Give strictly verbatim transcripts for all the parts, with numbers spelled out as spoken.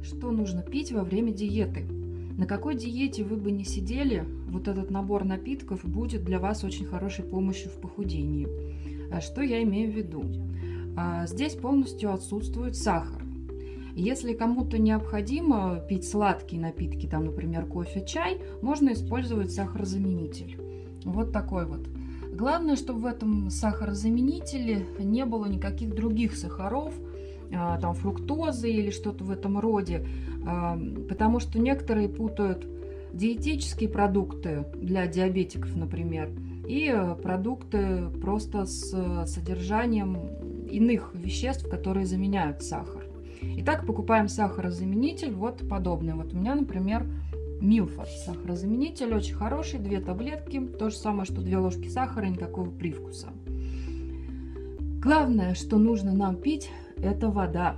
Что нужно пить во время диеты? На какой диете вы бы не сидели, вот этот набор напитков будет для вас очень хорошей помощью в похудении. А что я имею в виду? А, Здесь полностью отсутствует сахар. Если кому-то необходимо пить сладкие напитки, там, например, кофе, чай, можно использовать сахарозаменитель. Вот такой вот. Главное, чтобы в этом сахарозаменителе не было никаких других сахаров, там фруктозы или что-то в этом роде, потому что некоторые путают диетические продукты для диабетиков, например, и продукты просто с содержанием иных веществ, которые заменяют сахар. Итак, покупаем сахарозаменитель вот подобный. Вот у меня, например, Милфорд сахарозаменитель, очень хороший, две таблетки, то же самое, что две ложки сахара, никакого привкуса. Главное, что нужно нам пить, это вода.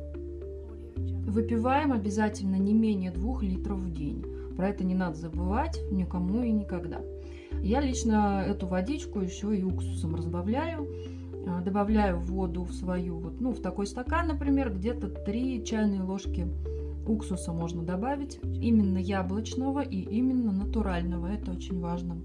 Выпиваем обязательно не менее двух литров в день. Про это не надо забывать никому и никогда. Я лично эту водичку еще и уксусом разбавляю. Добавляю воду в свою, вот, ну, в такой стакан, например, где-то три чайные ложки уксуса можно добавить. Именно яблочного и именно натурального. Это очень важно.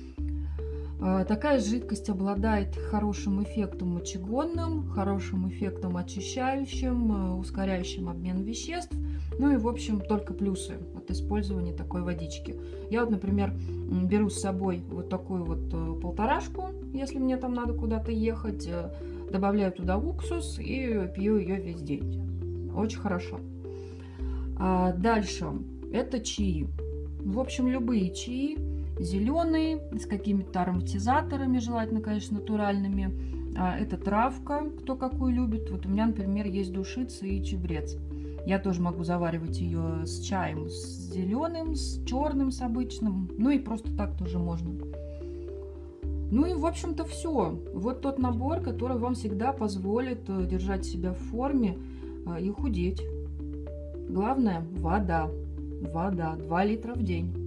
Такая жидкость обладает хорошим эффектом мочегонным, хорошим эффектом очищающим, ускоряющим обмен веществ. Ну и, в общем, только плюсы от использования такой водички. Я вот, например, беру с собой вот такую вот полторашку, если мне там надо куда-то ехать, добавляю туда уксус и пью ее весь день. Очень хорошо. А дальше это чаи. В общем, любые чаи. Зеленые, с какими-то ароматизаторами, желательно, конечно, натуральными. Это травка, кто какую любит. Вот у меня, например, есть душица и чабрец. Я тоже могу заваривать ее с чаем, с зеленым, с черным, с обычным. Ну и просто так тоже можно. Ну и, в общем-то, все. Вот тот набор, который вам всегда позволит держать себя в форме и худеть. Главное – вода. Вода. два литра в день.